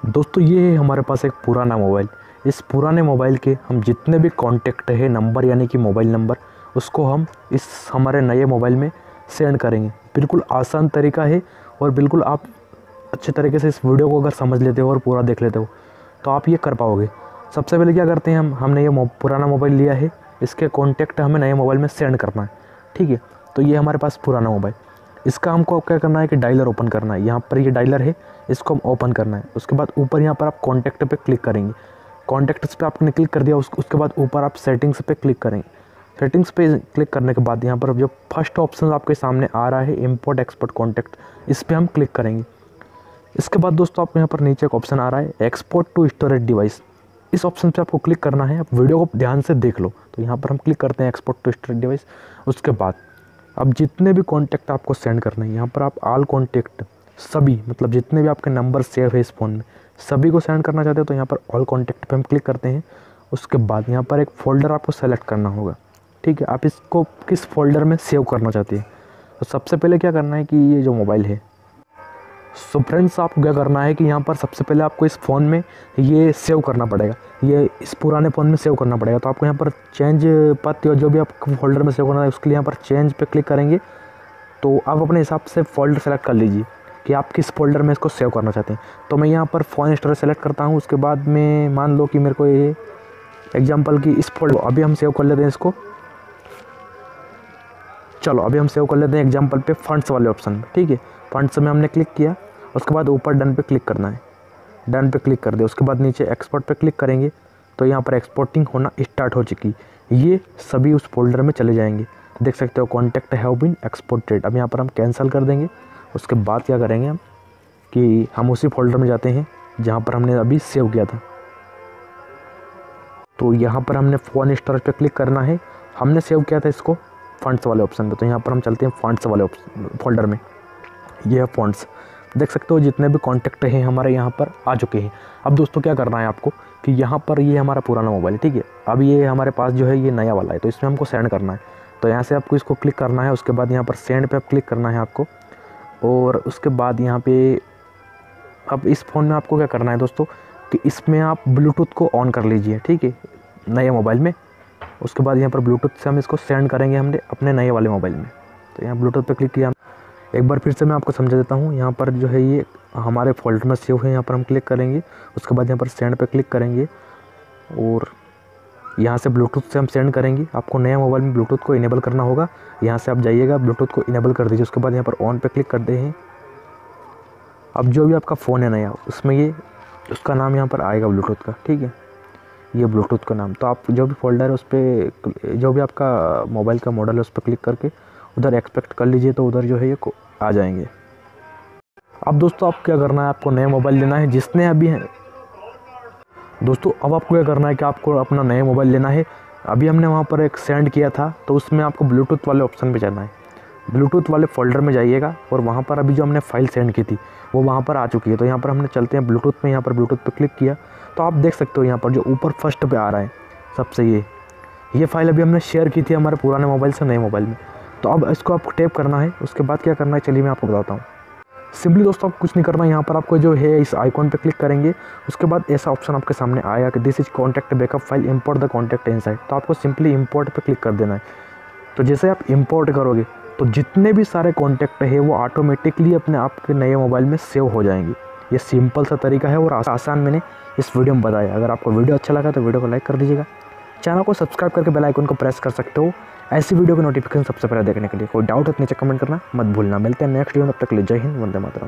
दोस्तों ये है हमारे पास एक पुराना मोबाइल। इस पुराने मोबाइल के हम जितने भी कॉन्टैक्ट है नंबर यानी कि मोबाइल नंबर, उसको हम इस हमारे नए मोबाइल में सेंड करेंगे। बिल्कुल आसान तरीका है और बिल्कुल आप अच्छे तरीके से इस वीडियो को अगर समझ लेते हो और पूरा देख लेते हो तो आप ये कर पाओगे। सबसे पहले क्या करते हैं, हमने ये पुराना मोबाइल लिया है, इसके कॉन्टैक्ट हमें नए मोबाइल में सेंड करना है। ठीक है, तो ये हमारे पास पुराना मोबाइल, इसका हमको क्या करना है कि डायलर ओपन करना है। यहाँ पर ये डायलर है, इसको हम ओपन करना है। उसके बाद ऊपर यहाँ पर आप कॉन्टैक्ट पे क्लिक करेंगे। कॉन्टैक्ट्स पे आपने क्लिक कर दिया, उसके बाद ऊपर आप सेटिंग्स पे क्लिक करेंगे। सेटिंग्स पे क्लिक करने के बाद यहाँ पर जो फर्स्ट ऑप्शन आपके सामने आ रहा है इम्पोर्ट एक्सपोर्ट कॉन्टैक्ट, इस पर हम क्लिक करेंगे। इसके बाद दोस्तों आपको यहाँ पर नीचे एक ऑप्शन आ रहा है एक्सपोर्ट टू स्टोरेज डिवाइस, इस ऑप्शन पे आपको क्लिक करना है। आप वीडियो को ध्यान से देख लो। तो यहाँ पर हम क्लिक करते हैं एक्सपोर्ट टू स्टोरेज डिवाइस। उसके बाद अब जितने भी कॉन्टैक्ट आपको सेंड करना है, यहाँ पर आप ऑल कॉन्टैक्ट सभी, मतलब जितने भी आपके नंबर सेव है इस फ़ोन में, सभी को सेंड करना चाहते हो तो यहाँ पर ऑल कॉन्टैक्ट पे हम क्लिक करते हैं। उसके बाद यहाँ पर एक फ़ोल्डर आपको सेलेक्ट करना होगा। ठीक है, आप इसको किस फोल्डर में सेव करना चाहते हैं। तो सबसे पहले क्या करना है कि ये जो मोबाइल है, सो फ्रेंड्स आपको क्या करना है कि यहाँ पर सबसे पहले आपको इस फ़ोन में ये सेव करना पड़ेगा, ये इस पुराने फ़ोन में सेव करना पड़ेगा। तो आपको यहाँ पर चेंज पथ या जो भी आपको फोल्डर में सेव करना है उसके लिए यहाँ पर चेंज पे क्लिक करेंगे। तो आप अपने हिसाब से फ़ोल्डर सेलेक्ट कर लीजिए कि आप किस फोल्डर में इसको सेव करना चाहते हैं। तो मैं यहाँ पर फ़ोन स्टोरेज सेलेक्ट करता हूँ। उसके बाद में मान लो कि मेरे को ये एग्जाम्पल की इस फोल्डर, अभी हम सेव कर लेते हैं इसको। चलो अभी हम सेव कर लेते हैं एग्जाम्पल पे फंड्स वाले ऑप्शन में। ठीक है, फंड्स में हमने क्लिक किया, उसके बाद ऊपर डन पे क्लिक करना है। डन पे क्लिक कर दिया, उसके बाद नीचे एक्सपोर्ट पे क्लिक करेंगे। तो यहाँ पर एक्सपोर्टिंग होना स्टार्ट हो चुकी, ये सभी उस फोल्डर में चले जाएंगे। देख सकते हो कॉन्टैक्ट हैव बीन एक्सपोर्टेड। अब यहाँ पर हम कैंसिल कर देंगे। उसके बाद क्या करेंगे हम कि हम उसी फोल्डर में जाते हैं जहाँ पर हमने अभी सेव किया था। तो यहाँ पर हमने फ़ोन स्टोरेज पे क्लिक करना है। हमने सेव किया था इसको फंड्स वाले ऑप्शन पे, तो यहाँ पर हम चलते हैं फंड्स वाले फोल्डर में। ये है फंड्स, देख सकते हो जितने भी कॉन्टैक्ट हैं हमारे यहाँ पर आ चुके हैं। अब दोस्तों क्या करना है आपको कि यहाँ पर ये हमारा पुराना मोबाइल है, ठीक है, अब ये हमारे पास जो है ये नया वाला है, तो इसमें हमको सेंड करना है। तो यहाँ से आपको इसको क्लिक करना है। उसके बाद यहाँ पर सेंड पे आप क्लिक करना है आपको। और उसके बाद यहाँ पे अब इस फ़ोन में आपको क्या करना है दोस्तों कि इसमें आप ब्लूटूथ को ऑन कर लीजिए। ठीक है, नए मोबाइल में। उसके बाद यहाँ पर ब्लूटूथ से हम इसको सेंड करेंगे हमने अपने नए वाले मोबाइल में। तो यहाँ ब्लूटूथ पे क्लिक किया। एक बार फिर से मैं आपको समझा देता हूँ। यहाँ पर जो है ये हमारे फोल्डर में सेव है, यहाँ पर हम क्लिक करेंगे। उसके बाद यहाँ पर सेंड पे क्लिक करेंगे और यहाँ से ब्लूटूथ से हम सेंड करेंगे। आपको नया मोबाइल में ब्लूटूथ को इनेबल करना होगा। यहाँ से आप जाइएगा, ब्लूटूथ को इनेबल कर दीजिए। उसके बाद यहाँ पर ऑन पे क्लिक करते हैं। अब जो भी आपका फ़ोन है नया, उसमें ये उसका नाम यहाँ पर आएगा ब्लूटूथ का। ठीक है, ये ब्लूटूथ का नाम। तो आप जो भी फोल्डर है उस पर, जो भी आपका मोबाइल का मॉडल है उस पर क्लिक करके उधर एक्सपेक्ट कर लीजिए, तो उधर जो है ये आ जाएंगे। अब दोस्तों आप क्या करना है, आपको नया मोबाइल लेना है जिसने अभी है दोस्तों। अब आपको क्या करना है कि आपको अपना नया मोबाइल लेना है। अभी हमने वहाँ पर एक सेंड किया था, तो उसमें आपको ब्लूटूथ वाले ऑप्शन पे जाना है। ब्लूटूथ वाले फोल्डर में जाइएगा और वहाँ पर अभी जो हमने फाइल सेंड की थी वो वहाँ पर आ चुकी है। तो यहाँ पर हमने चलते हैं ब्लूटूथ में। यहाँ पर ब्लूटूथ पे क्लिक किया तो आप देख सकते हो यहाँ पर जो ऊपर फर्स्ट पे आ रहा है सबसे, ये फाइल अभी हमने शेयर की थी हमारे पुराने मोबाइल से नए मोबाइल में। तो अब इसको आपको टैप करना है। उसके बाद क्या करना है चलिए मैं आपको बताता हूँ। सिंपली दोस्तों आपको कुछ नहीं करना है। यहाँ पर आपको जो है इस आइकॉन पे क्लिक करेंगे। उसके बाद ऐसा ऑप्शन आपके सामने आएगा कि this is contact backup file, import the contact inside. तो आपको सिंपली इंपोर्ट पे क्लिक कर देना है। तो जैसे आप इंपोर्ट करोगे तो जितने भी सारे कॉन्टैक्ट है वो ऑटोमेटिकली अपने आपके नए मोबाइल में सेव हो जाएंगे। ये सिंपल सा तरीका है और आसान मैंने इस वीडियो में बताया। अगर आपको वीडियो अच्छा लगा तो वीडियो को लाइक कर दीजिएगा, चैनल को सब्सक्राइब करके बेल आइकन को प्रेस कर सकते हो ऐसी वीडियो के नोटिफिकेशन सबसे पहले देखने के लिए। कोई डाउट है तो नीचे कमेंट करना मत भूलना। मिलते हैं नेक्स्ट वीडियो में, तब तक के लिए जय हिंद, वंदे मातरम।